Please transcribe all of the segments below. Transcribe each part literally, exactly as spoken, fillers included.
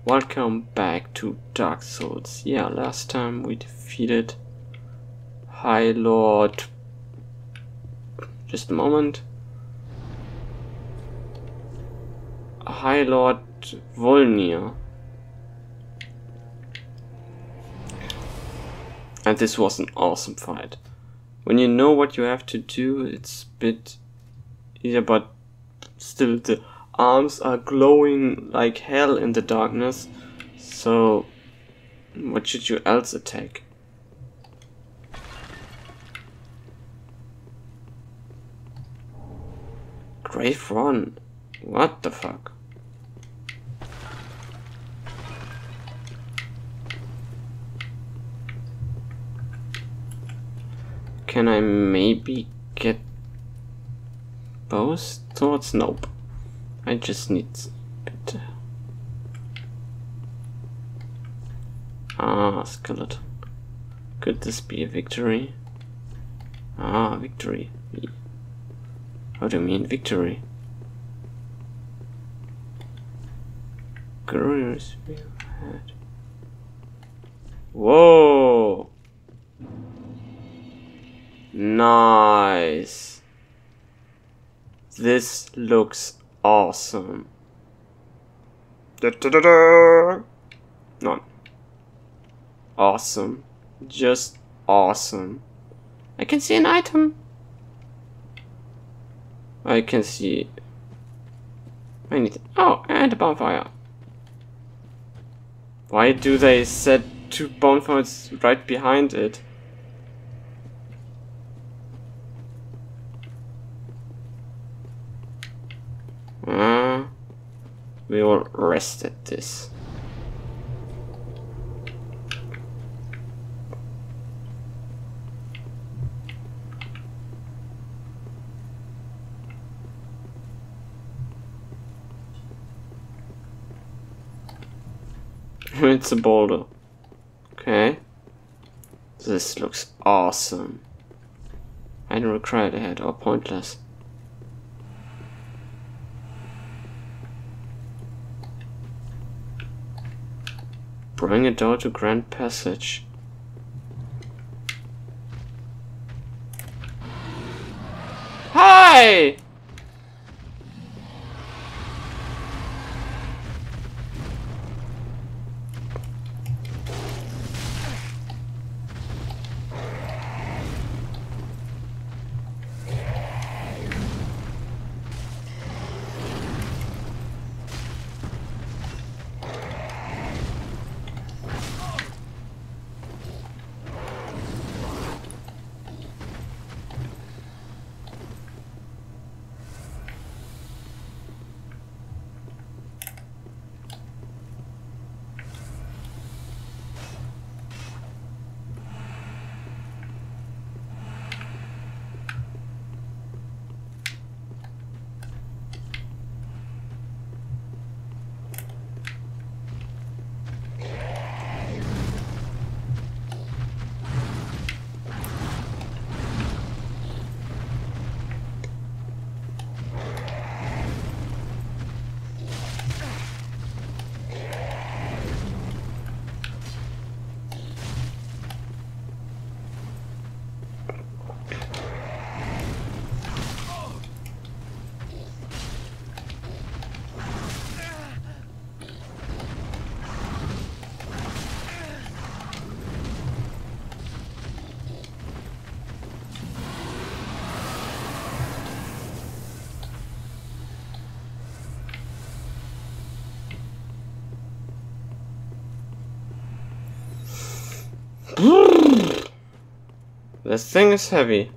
Welcome back to Dark Souls. Yeah, last time we defeated High Lord... Just a moment. High Lord Volnir. And this was an awesome fight. When you know what you have to do, it's a bit easier, but still the arms are glowing like hell in the darkness. So what should you else attack? Grave Run. What the fuck? Can I maybe get both swords? Nope. I just need a bit. Ah, skeleton. Could this be a victory? Ah, victory. How do you mean victory? Glorious spearhead. Whoa! Nice. This looks awesome. Da, da, da, da. No. Awesome. Just awesome. I can see an item. I can see anything. Oh, and a bonfire. Why do they set two bonfires right behind it? Uh, we will rest at this. It's a boulder. Okay. This looks awesome. I don't require the head or pointless. Bring a door to Grand Passage. Hi! This thing is heavy.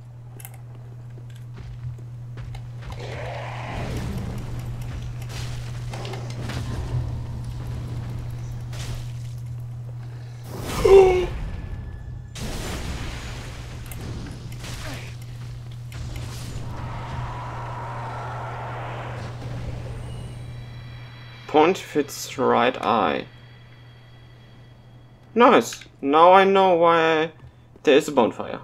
Point fits right eye. Nice. Now I know why there is a bonfire.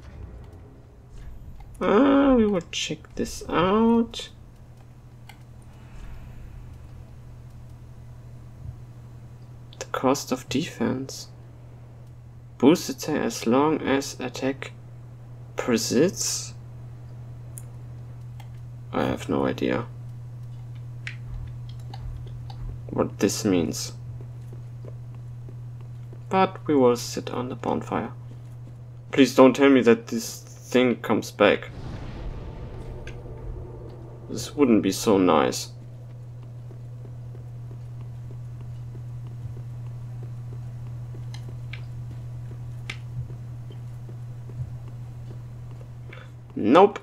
Uh, we will check this out. cost of defense? Boost attack as long as attack persists? I have no idea what this means. But we will sit on the bonfire. Please don't tell me that this thing comes back. This wouldn't be so nice. Nope.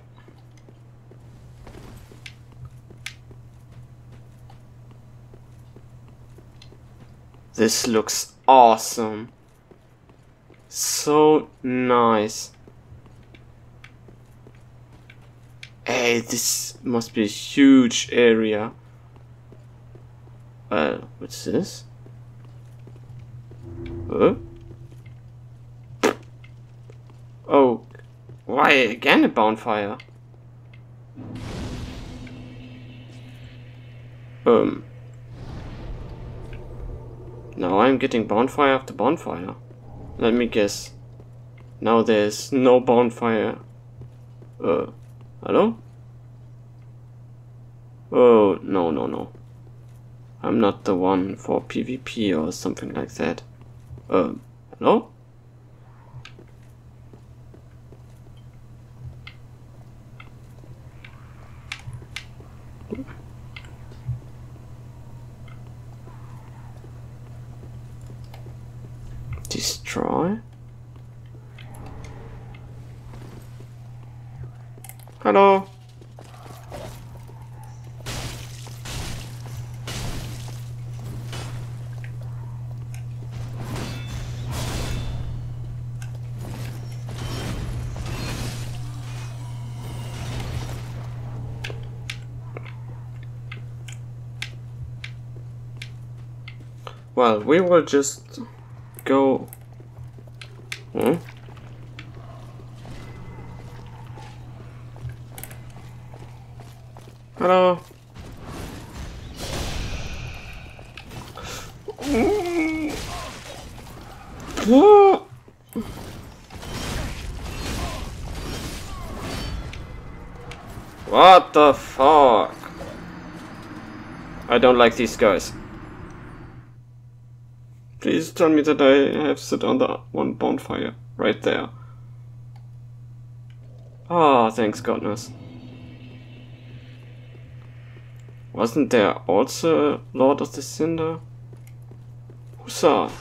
This looks awesome. So nice. Hey, this must be a huge area. Well, what's this? Huh? Oh, why again a bonfire? Um. Now I'm getting bonfire after bonfire. Let me guess. Now there's no bonfire. Uh, hello? Oh, no, no, no. I'm not the one for PvP or something like that. Um, hello? Destroy? Hello? Well, we will just go. Hmm? Hello? What the fuck? I don't like these guys. Please tell me that I have sit on the one bonfire right there. Ah, oh, thanks goodness. Wasn't there also a Lord of the Cinder? Hussar.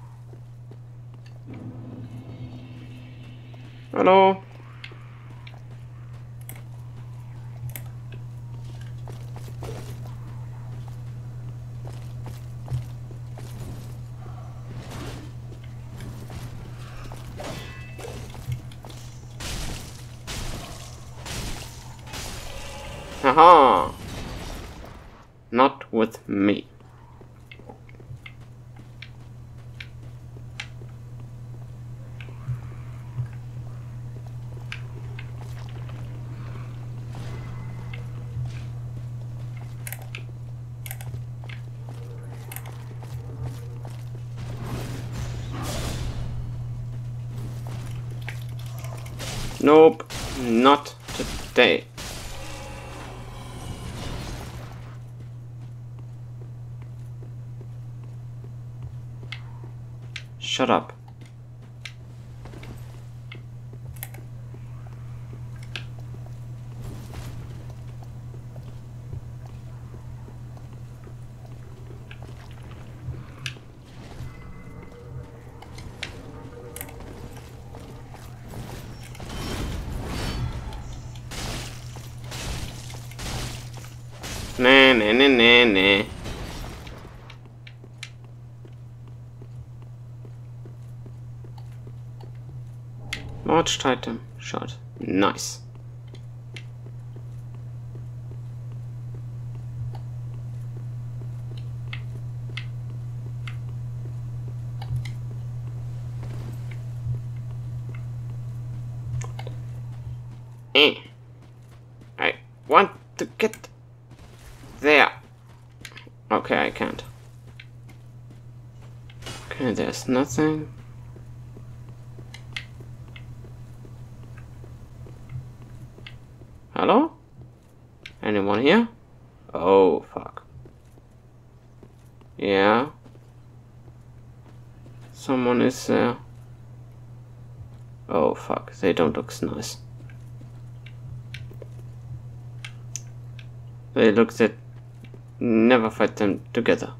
Hello? Haha! Not with me. Nope, not today. Shut up. Nah, nah, nah, nah, nah. March item shot. Nice. Eh. I want to get there. Okay, I can't. Okay, there's nothing. Hello? Anyone here? Oh, fuck. Yeah. Someone is there. Oh, fuck. They don't look nice. They look that never fight them together.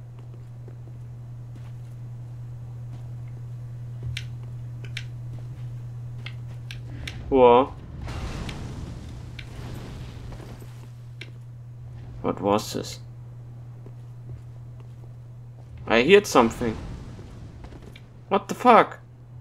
Whoa. What was this? I heard something. What the fuck?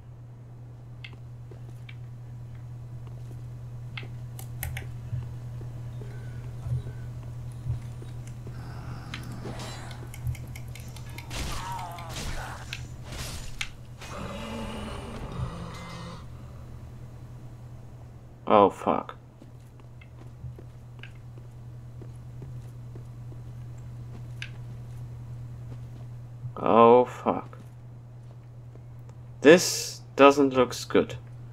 Oh fuck. Oh fuck. This doesn't look good.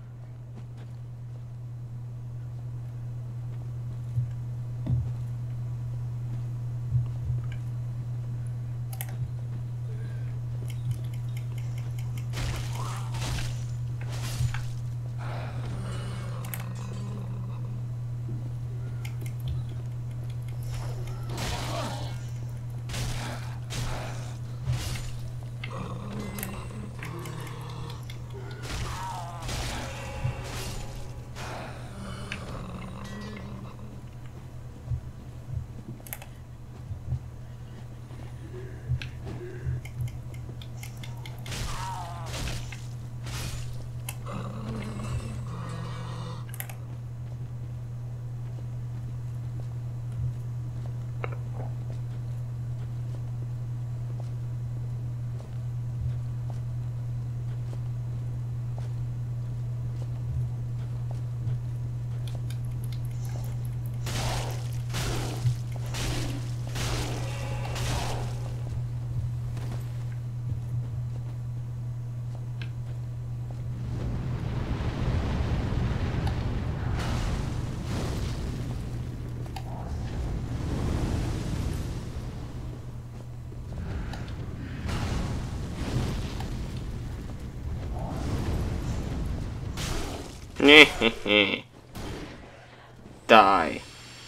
Die.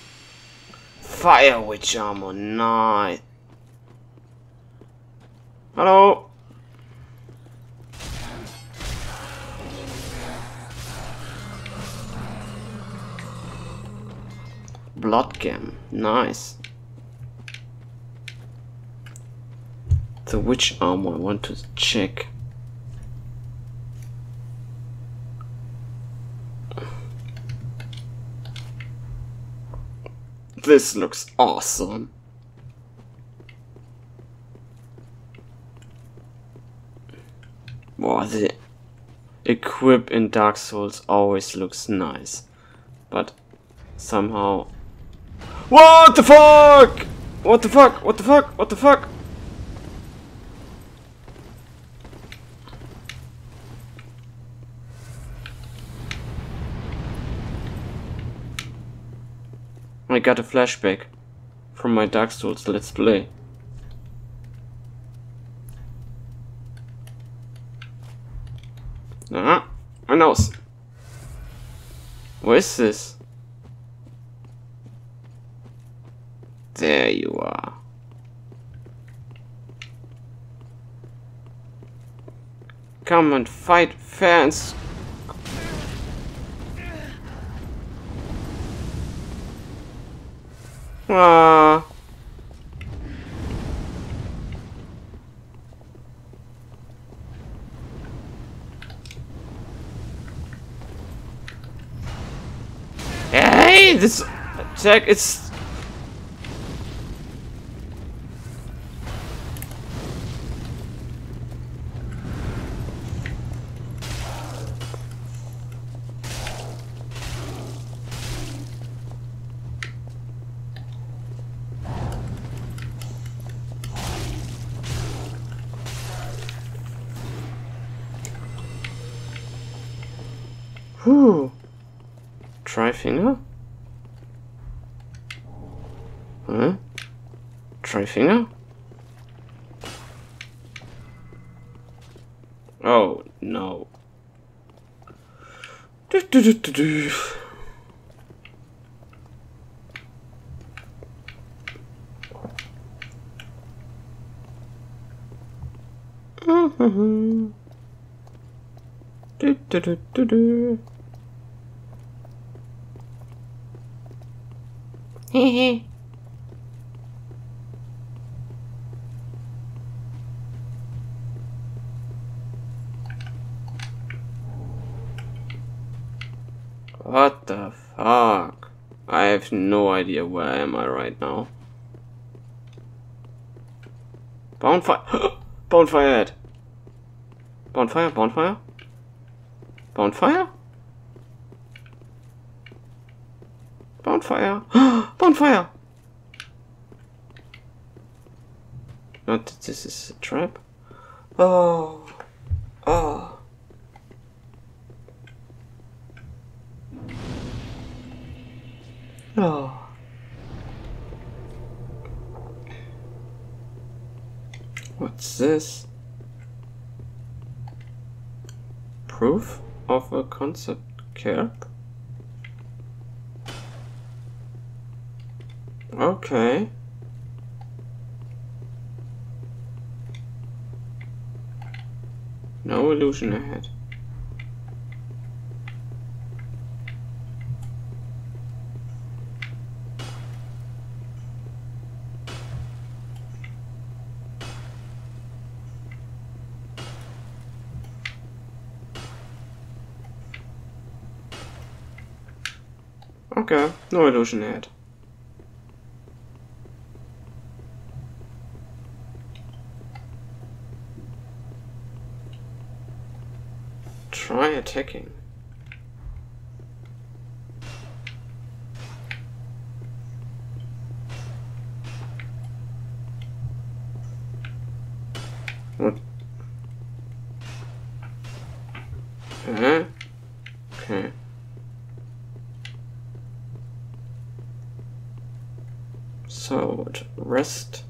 Fire witch armor, nice. Hello. Blood gem, nice. The witch armor I want to check. This looks awesome. Wow, the equip in Dark Souls always looks nice. But somehow... What the fuck? What the fuck? What the fuck? What the fuck? I got a flashback from my Dark Souls Let's Play. Ah, my nose. Where is this? There you are. Come and fight fans. Ah. Hey, this attack is. Whew. Try finger? Huh? Try finger? Oh no. Do, do, do, do, do. Mm-hmm. Do, do, do, do, do. Hehe. What the fuck? I have no idea where am I right now. Bonfire! Bonfire head! Bonfire, bonfire? Bonfire? Bonfire! Bonfire! Not that this is a trap. Oh. Oh. Oh. What's this? Proof of a concept kerb? Okay. No illusion ahead. Okay, no illusion ahead. Try attacking. What? Huh? Okay. So, rest.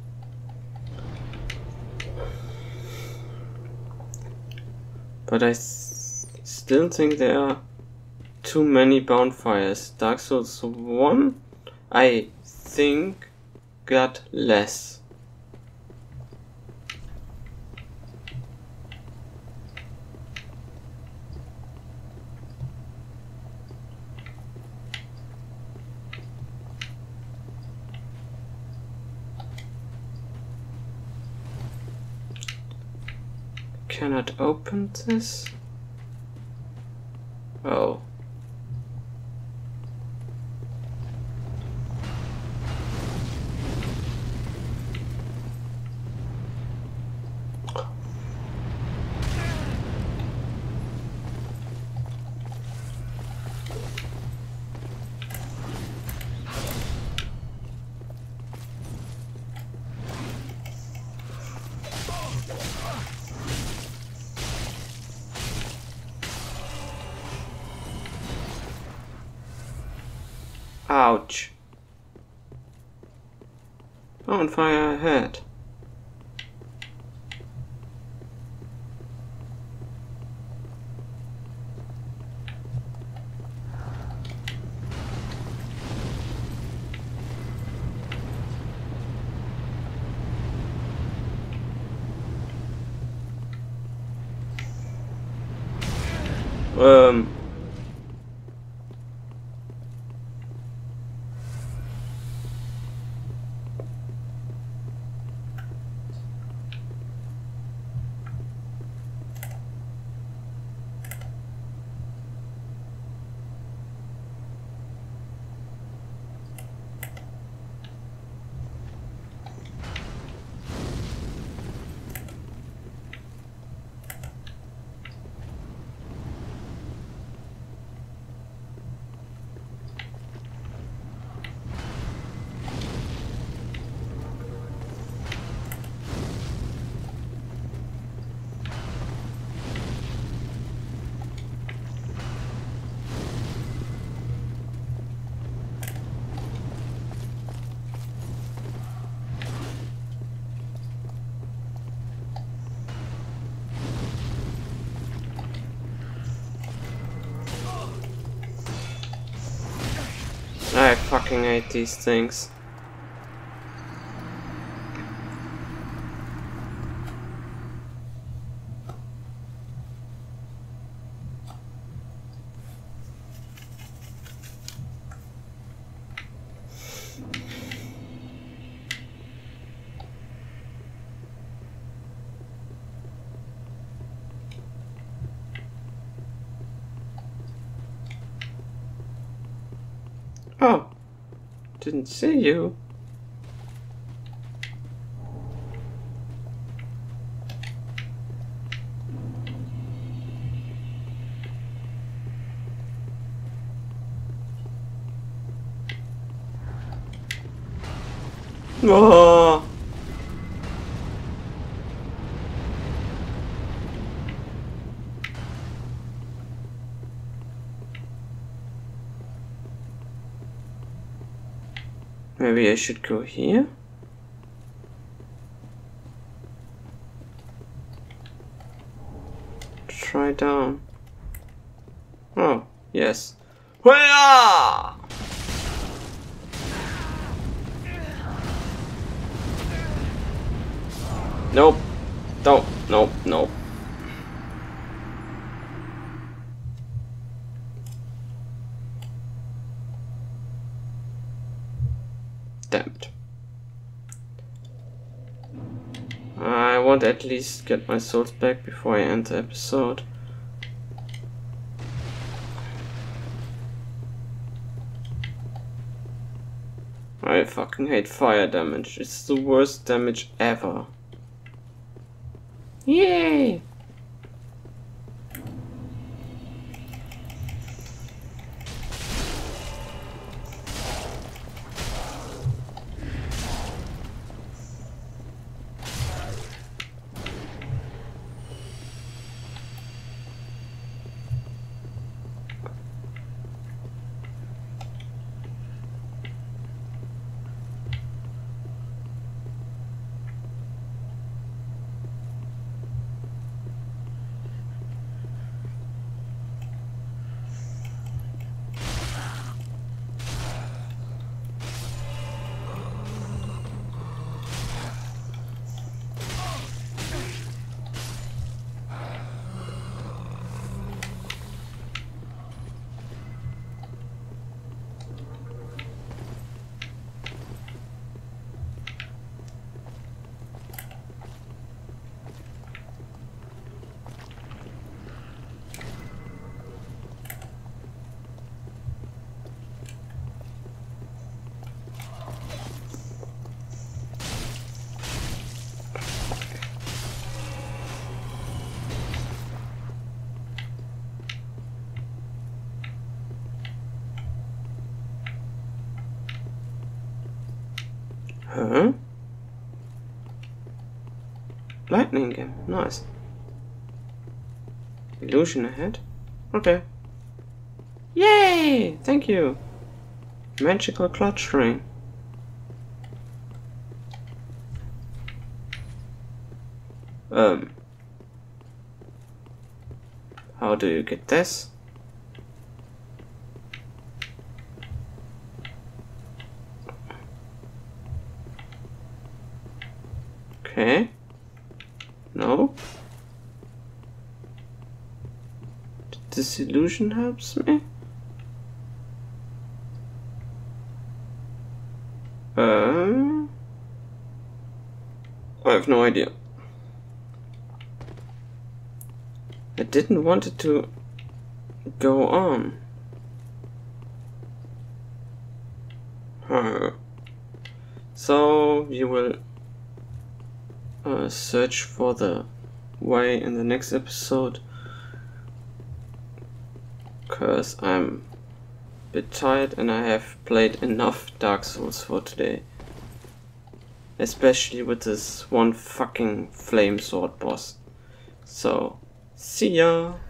But I s still think there are too many bonfires. Dark Souls one, I think, got less. Cannot open this? Oh. Ouch. Bonfire ahead. Um. I fucking hate these things. Oh, didn't see you. Oh. Maybe I should go here? Try down. Oh, yes. Hwaya! Nope. Don't. Nope. Nope. Damn it. I want to at least get my souls back before I end the episode. I fucking hate fire damage. It's the worst damage ever. Yay! Huh? Lightning game, nice. Illusion ahead? Okay. Yay! Thank you! Magical clutch ring. Um. How do you get this? Okay. No. This illusion helps me? Uh, I have no idea. I didn't want it to go on. Huh. So you will uh, search for the way in the next episode, cause I'm a bit tired and I have played enough Dark Souls for today, especially with this one fucking flame sword boss. So see ya.